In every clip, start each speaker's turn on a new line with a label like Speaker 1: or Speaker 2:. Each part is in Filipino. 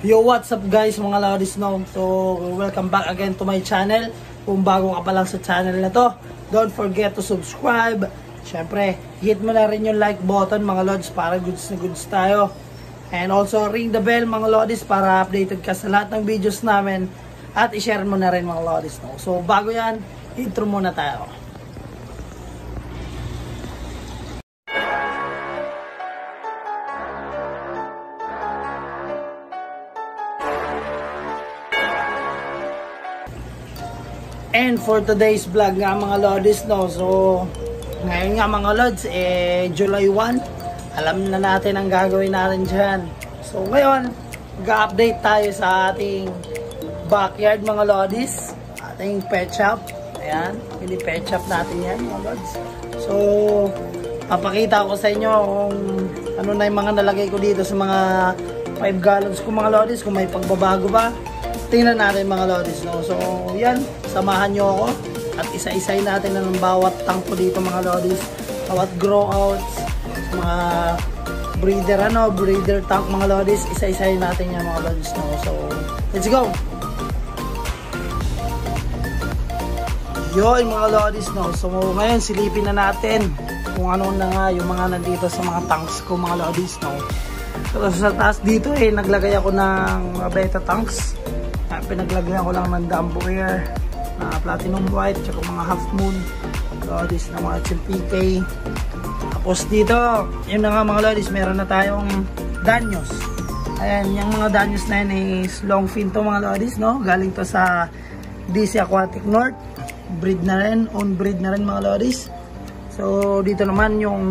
Speaker 1: Yo, what's up guys mga lodis, no? So, welcome back again to my channel. Kung bago ka pa lang sa channel na to, don't forget to subscribe. Siyempre, hit mo na rin yung like button mga lods para goods na goods tayo. And also, ring the bell mga lodis para updated ka sa lahat ng videos namin. At i-share mo na rin mga lodis, no? So, bago yan, intro muna tayo. And for today's vlog nga mga lodis, no, so ngayon nga mga lods, July 1, alam na natin ang gagawin natin dyan. So ngayon, mag-update tayo sa ating backyard mga lodis, ating pet shop. Ayan, hindi pet shop natin yan mga lods. So, papakita ko sa inyo kung ano na yung mga nalagay ko dito sa mga 5 gallons ko mga lodis, kung may pagbabago ba. Tingnan natin mga lodis, no? So, yan, samahan nyo ako at isa-isay natin ng bawat tank ko dito mga lodis, bawat grow outs, mga breeder tank mga lodis, isa-isay natin yan mga lodis, no? So, let's go! Yun mga lodis, no? So, ngayon silipin na natin kung ano na nga yung mga nandito sa mga tanks ko mga lodis, no? So, sa taas dito naglagay ako ng beta tanks. Pinaglagyan ko lang ng Dumbo Air na Platinum White, tsaka mga Half Moon lodis na mga HMPK. Tapos dito, yun na nga mga lodis, meron na tayong Danyos. Ayan, yung mga Danyos na yun is long fin to mga lodis, no? Galing to sa DC Aquatic North. Breed na rin, on breed na rin mga lodis. So dito naman yung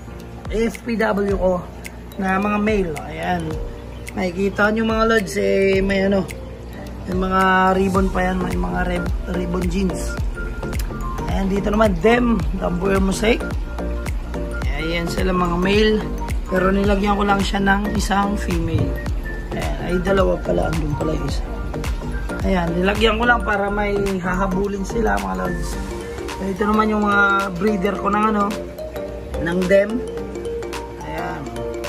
Speaker 1: FPW ko na mga male. Ayan, makikita nyo mga lods, may ano, yung mga ribbon pa yan, may mga ribbon jeans. Ayan, dito naman Dem, Dumbo Air Mosaic. Ayan sila mga male, pero nilagyan ko lang siya ng isang female. Ayan, ay dalawa pala, andun pala yung isa. Ayan, nilagyan ko lang para may hahabulin sila mga lods. Ito naman yung mga breeder ko ng ano, ng Dem. Ayan.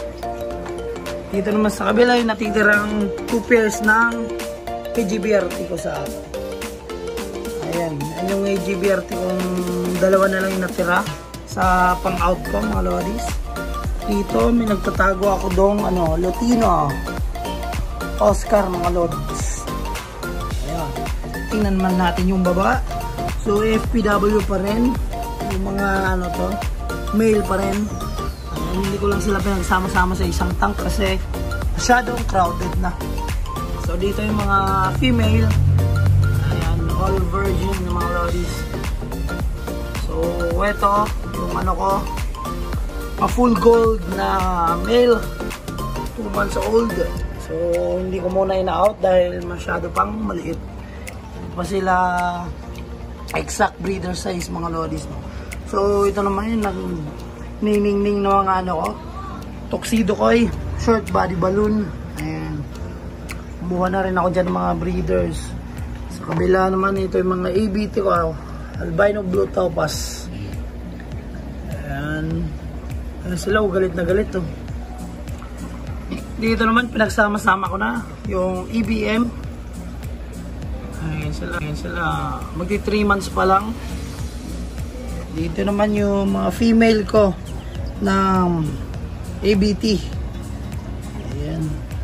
Speaker 1: Dito naman sa kabila yung natitirang 2 pairs ng AGBRT ko sa akin. Ayan, yung AGBRT kong dalawa na lang yung natira sa pang-out ko mga lodis. Dito may nagtatago ako dong ano, Lutino Oscar mga lodis. Ayan, tingnan man natin yung baba. So FPW pa rin, yung mga ano to, male pa rin. Ayan, hindi ko lang sila pinagsama-sama sa isang tank kasi masyadong crowded na. So dito yung mga female. Ayan, all virgin yung mga lodis. So eto yung ano ko, a full gold na male, 2 months old. So hindi ko muna ina-out dahil masyado pang maliit. Hindi pa sila exact breeder size mga lodis, no? So ito naman yung nagniningning na mga ano ko, tuxedo ko short body balloon. Ayan, buha na rin ako dyan ng mga breeders. Sa kabila naman ito yung mga ABT ko, albino blue topaz. Ayan, ayan sila, galit na galit to. Dito naman pinagsama-sama ko na yung EBM. Ayan sila, magti 3 months pa lang. Dito naman yung mga female ko ng ABT. Ayan.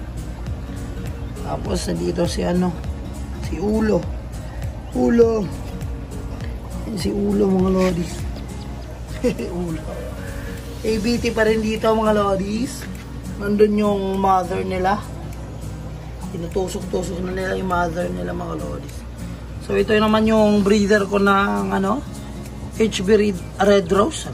Speaker 1: Tapos nandito si ano, si Ulo. Ayan, si Ulo mga lodis. Ulo. ABT pa rin dito mga lodis. Nandun yung mother nila. Tinutusok-tusok na nila yung mother nila mga lodis. So ito naman yung breeder ko ng ano, HB Red Rose.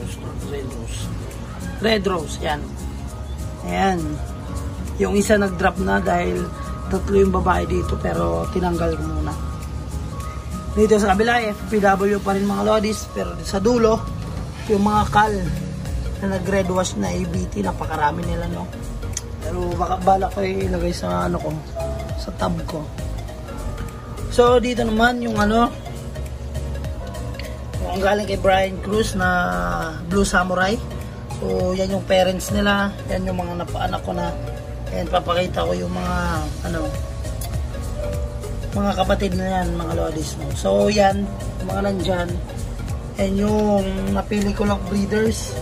Speaker 1: Yan. Ayan. Yung isa nag-drop na dahil 3 yung babae dito, pero tinanggal ko muna. Dito sa kabila FPW pa rin mga lodis, pero sa dulo yung mga kal na nag-red wash na ABT, napakarami nila, no? Pero baka bala ko ilagay sa ano ko, sa tab ko. So dito naman yung ano, yung galing kay Brian Cruz na Blue Samurai. So yan yung parents nila, yan yung mga napaanak ko na And papakita ko yung mga mga kapatid na yan, mga lodis, no? So yan, mga nandyan. And yung napili ko lang breeders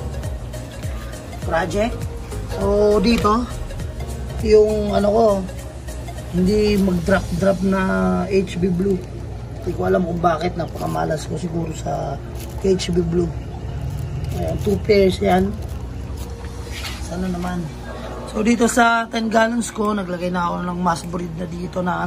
Speaker 1: project. So dito yung ko, hindi mag-drop na HB Blue. Hindi ko alam kung bakit, napakamalas ko siguro sa HB Blue. Ayan, 2 pairs yan. Sana naman. So dito sa 10 gallons ko, naglagay na ako ng mass breed na dito na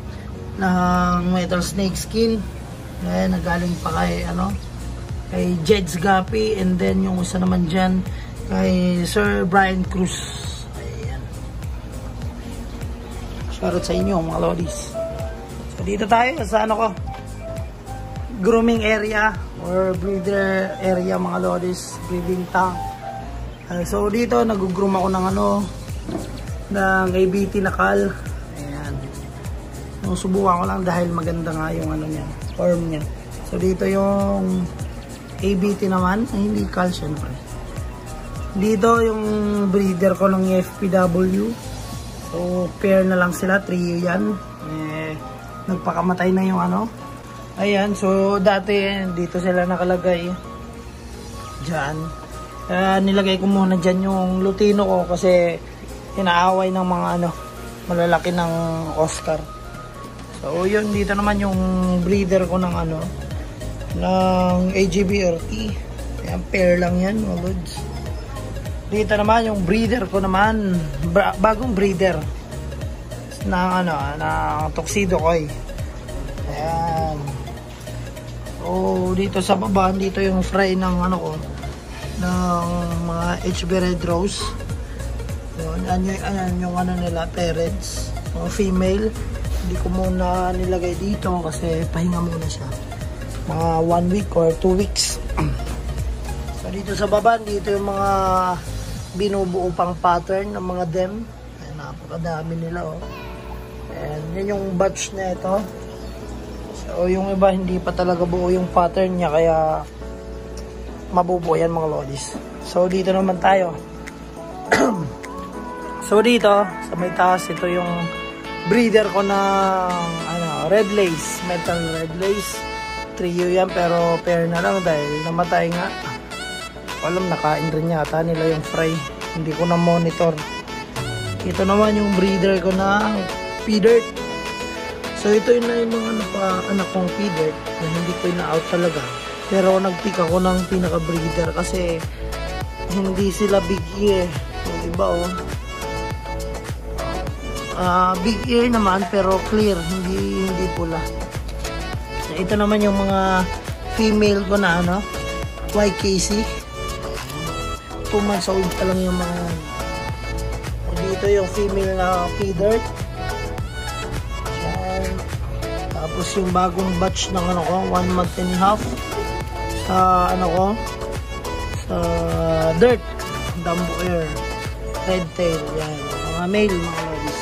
Speaker 1: ng metal snake skin. Ayan, nagaling pa kay kay Jed's Guppy, and then yung isa naman dyan kay Sir Brian Cruz. Ayan. Shoutout sa inyo mga lodis. So dito tayo sa grooming area or breeder area mga lodis, breeding tank. So dito nag-groom ako ng ng ABT na Cal. Ayan. Subukan ko lang dahil maganda nga yung niya, form niya. So dito yung ABT naman, ay hindi Cal syempre. Dito yung breeder ko ng FPW. So pair na lang sila, trio yan. Nagpakamatay na yung Ayan, so dati dito sila nakalagay. Diyan. Nilagay ko muna dyan yung Lutino ko kasi inaaway ng mga malalaki ng Oscar. So yun, dito naman yung breeder ko ng ng AGBRT. Ayan, pair lang yan mga lods. Dito naman yung breeder ko naman, bagong breeder ng ng Tuxedo Koi. Ayan. So dito sa baba, dito yung fry ng ng mga HB Red Rose. Yun, yung nila, parents, mga female. Hindi ko muna nilagay dito kasi pahinga muna siya. Mga 1 week or 2 weeks. So dito sa baba, dito yung mga binubuo pang pattern ng mga dem. Ayan, napakadami nila And yun yung batch na ito. So yung iba hindi pa talaga buo yung pattern niya, kaya mabubuo yan mga lodis. So dito naman tayo. So dito sa may taas, ito yung breeder ko ng red lace, metal red lace. Trio yan pero pair na lang dahil namatay nga. Alam, nakain rin yata nila yung fry. Hindi ko na monitor. Ito naman yung breeder ko ng P-Dirt. So ito yun na yung mga anak kong P-Dirt na hindi ko na-out talaga. Pero nag-pick ako ng pinaka-breeder kasi hindi sila big ear. Yung iba big ear naman pero clear, hindi pula. So, ito naman yung mga female ko na YKC. 2 months old pa lang yung mga. Dito yung female na P-Dirt. Tapos yung bagong batch ng 1 month and a half. Sa sa Dirt, Dumbo Air, Red Tail, yan, mga male, mga ladies.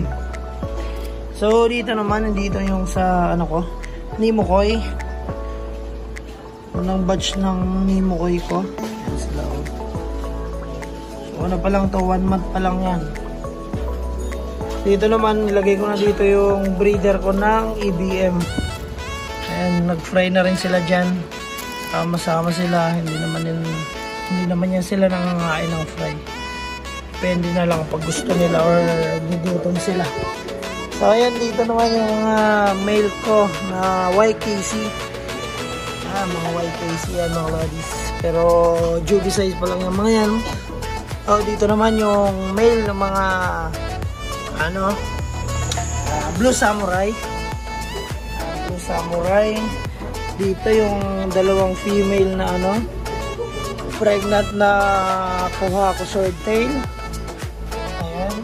Speaker 1: So dito naman, nandito yung sa Nemo Koi. Unang batch ng Nemo Koi ko. Yan sila So pa lang to, 1 month pa lang yan. Dito naman, nilagay ko na dito yung breeder ko ng EBM. Ayan, nag-fry na rin sila dyan. Sama-sama sila, hindi naman yan sila nangangain ng fry. Depende na lang pag gusto nila or gugutom sila. So ayan, dito naman yung male ko na YKC. Mga YKC yan mga ladies. Pero juvie size pa lang yung mga yan. So dito naman yung male ng mga Blue Samurai. Blue Samurai. Dito yung dalawang female na pregnant na kuha ko swordtail. Ayan.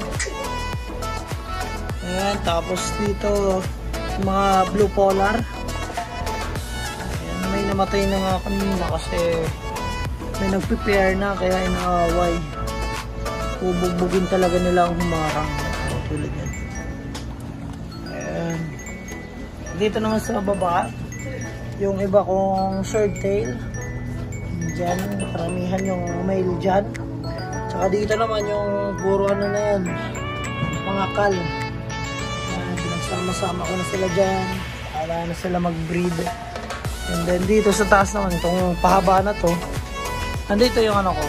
Speaker 1: Ayan, tapos dito mga blue polar. Ayan, may namatay na nga kanina kasi may nag-prepare na kaya inaaway. Bubugbugin talaga nila ang humarang. Tulad yan. Ayan. Dito naman sa baba yung iba kong swordtail. Diyan, karamihan yung male dyan. Tsaka dito naman yung puro na yan. mga kal. Pinagsama-sama ko na sila dyan. Wala na sila mag-breed. And then dito sa taas naman, itong pahaba na to, nandito yung ano ko,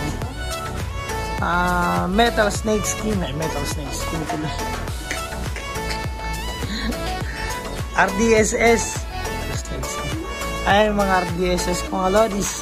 Speaker 1: metal snake skin. Metal snake skin pala. RDSS. Ay, mga RDSS ko mga lodis.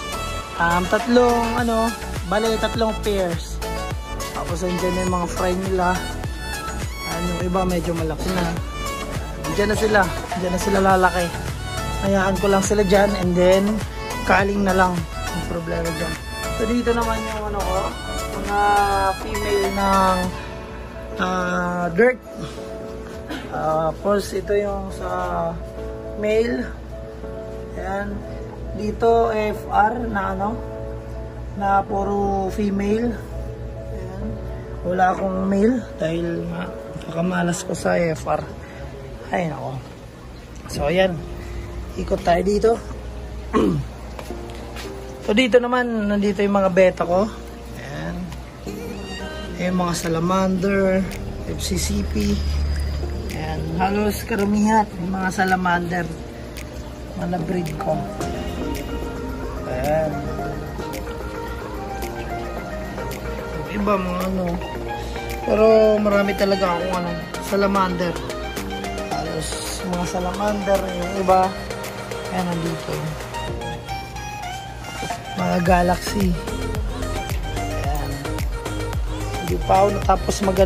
Speaker 1: Tatlong pairs. Tapos andyan yung mga fry nila. Yung iba medyo malaki na. Diyan na sila lalaki. Hayaan ko lang sila dyan and then kaling na lang yung problema dyan. So dito naman yung mga female ng dirt. Tapos ito yung sa male. Ayan. Dito FR na puro female. Ayan. Wala akong male dahil nakamalas ko sa FR. Ay nako. So ayan. Ikot tayo dito. So dito naman, nandito yung mga beta ko. Ayan. Yung mga salamander, FCCP. Ayan. Halos karamihan yung mga salamander na breed ko. Ayan. Iba mga pero marami talaga akong salamander. Halos mga salamander, yung iba ayan, nandito mga galaxy. Ayan. Hindi pa ako natapos mag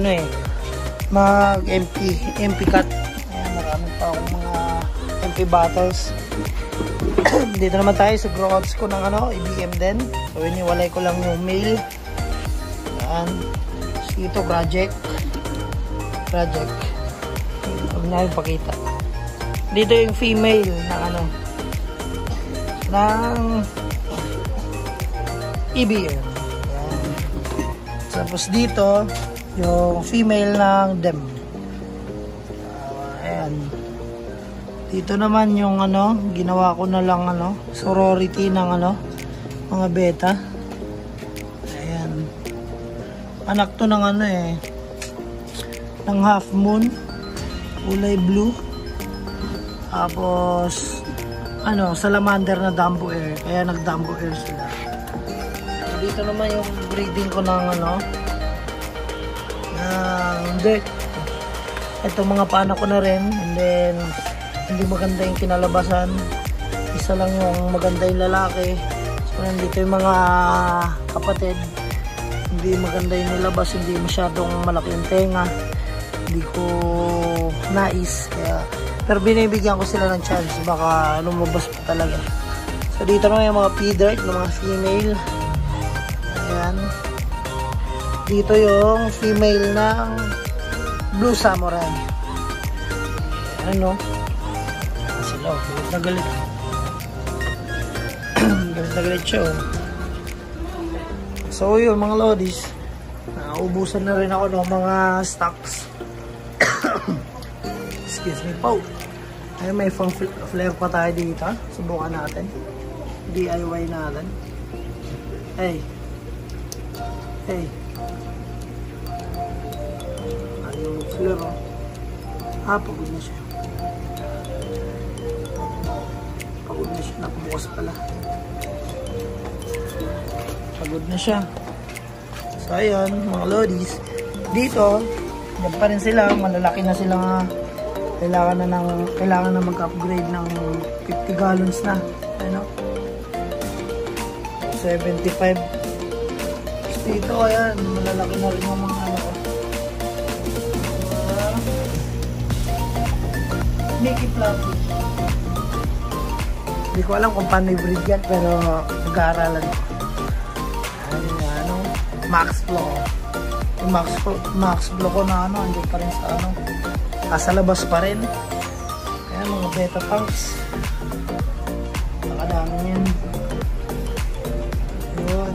Speaker 1: MP cut. Ayan, marami pa akong mga MP battles. Dito naman tayo sa growouts ko ng IBM din. So iniwalay ko lang yung male. Ayan. Ito project. Huwag na yung pakita. Dito yung female ng IBM. Ayan. Tapos dito yung female ng DEM. Ayan. Dito naman yung ginawa ko na lang sorority ng mga beta. Ayan. Anak to ng ng half moon, kulay blue. Tapos salamander na Dumbo Air, kaya nag Dumbo Air sila. Dito naman yung breeding ko ng dirt. Ito mga paano ko na rin, and then hindi maganda yung kinalabasan. Isa lang yung maganda yung lalaki. So nandito yung mga kapatid, hindi maganda yung nilabas, hindi masyadong malaki yung tenga. Hindi ko nais, pero binibigyan ko sila ng chance, baka lumabas pa talaga. So dito naman yung mga P-dirt ng mga female. Ayan. Dito yung female ng Blue Samurai. Sila, galit na galit. Galit na galit siya. So yun mga lodis, naubusan na rin ako ng mga stocks. Excuse me po. Ayun, may fang flare pa tayo dito. Subukan natin. DIY natin. Hey. Ayun, flare pagod na siya. Napabukas pala. Pagod na siya. So ayun, mga lodis. Dito, yan pa rin sila. Malalaki na sila nga. Kailangan na mag-upgrade ng 50 gallons na. 75. Dito ayan, malalaki na rin yung mga Mickey Fluffy. Hindi ko alam kung paano i-breed yan, pero nag-aaralan ko. Max Flow. Yung Max Flow ko na andun pa rin sa labas pa rin. Ayan, mga beta punks. Nakadami yan. Yun.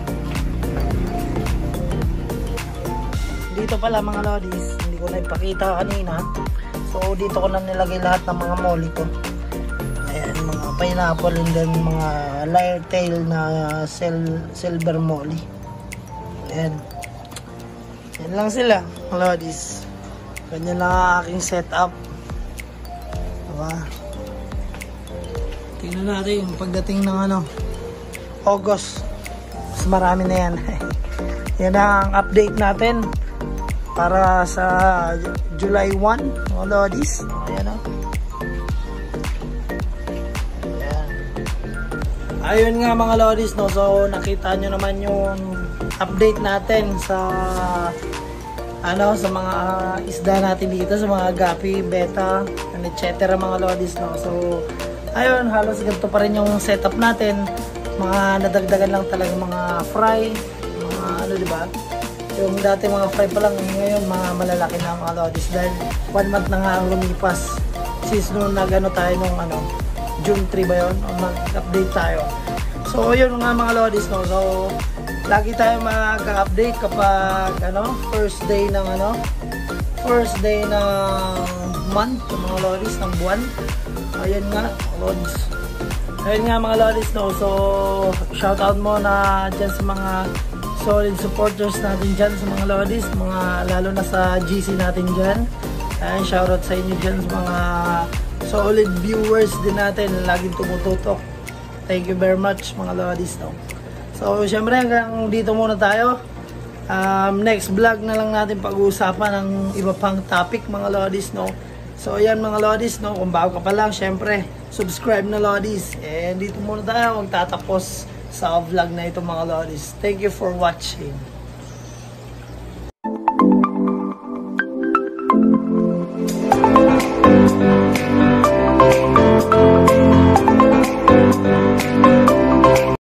Speaker 1: Dito pala mga lodis, hindi ko na ipakita kanina. So dito ko na nilagay lahat ng mga molly ko. Ayan, mga pineapple and then mga lyre tail na silver molly. Ayan. Yan lang sila, mga lodis. Ganyan lang ang aking setup. Diba? Tingnan natin pagdating ng August. Mas marami na yan. Yan ang update natin para sa July 1, mga lodis. Ayan o. Ayun nga mga lodis, no? So nakita nyo naman yung update natin sa sa mga isda natin dito, sa mga gapi, beta, and etc. mga lodis, no? So ayun, halos ganito pa rin yung setup natin. Mga nadagdagan lang talaga mga fry, mga diba? Yung dati mga fry pa lang, ngayon mga malalaki na mga lodis dahil 1 month na nga ang lumipas since nung nagano tayo nung June 3 ba yun? Mag-update tayo. So yun nga mga lodis, no? So lagi tayo mag-update kapag first day ng month, mga lodis, ng buwan. Ayun nga, lodis. Ayun nga mga lodis, no? So shoutout mo na dyan sa mga solid supporters natin dyan, sa mga lodis, lalo na sa GC natin dyan. Ayan, shoutout sa inyo dyan sa mga solid viewers din natin, laging tumututok. Thank you very much mga lodis, no? So syempre hanggang dito muna tayo. Next vlog na lang natin pag-uusapan ng iba pang topic mga lodis, no? So ayan mga lodis, no? Kung bago ka pa lang, syempre subscribe na lodis. And dito muna tayo magtatapos sa vlog na ito mga lodis. Thank you for watching.